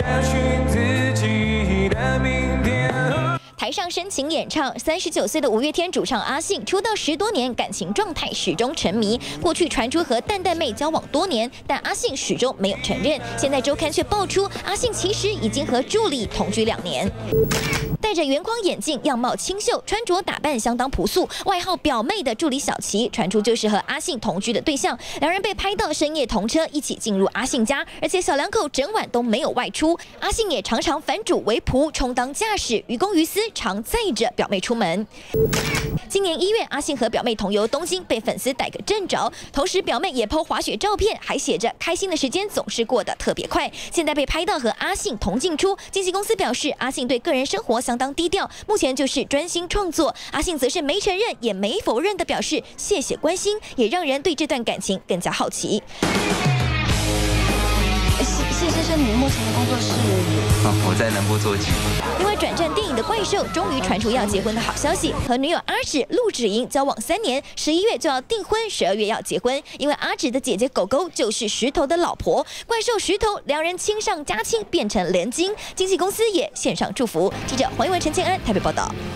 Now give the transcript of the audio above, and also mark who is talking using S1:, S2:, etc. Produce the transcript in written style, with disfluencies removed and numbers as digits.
S1: 找寻自己的明天。
S2: 台上深情演唱，39岁的五月天主唱阿信出道10多年，感情状态始终沉迷。过去传出和蛋蛋妹交往多年，但阿信始终没有承认。现在周刊却爆出，阿信其实已经和助理同居2年。戴着圆框眼镜，样貌清秀，穿着打扮相当朴素，外号表妹的助理小琪，传出就是和阿信同居的对象。2人被拍到深夜同车一起进入阿信家，而且小两口整晚都没有外出。阿信也常常反主为仆，充当驾驶，于公于私，常载着表妹出门。今年1月，阿信和表妹同游东京，被粉丝逮个正着。同时，表妹也 po 滑雪照片，还写着“开心的时间总是过得特别快”。现在被拍到和阿信同进出，经纪公司表示，阿信对个人生活相当低调，目前就是专心创作。阿信则是没承认也没否认的表示谢谢关心，也让人对这段感情更加好奇。
S3: 谢先生，你目前的工作是？
S4: 我在南部做记。
S2: 另外，转战电影的怪兽终于传出要结婚的好消息，和女友阿芷陆芷莹交往3年，11月就要订婚，12月要结婚。因为阿芷的姐姐狗狗就是石头的老婆，怪兽石头2人亲上加亲，变成连金。经纪公司也献上祝福。记者黄一文、陈建安台北报道。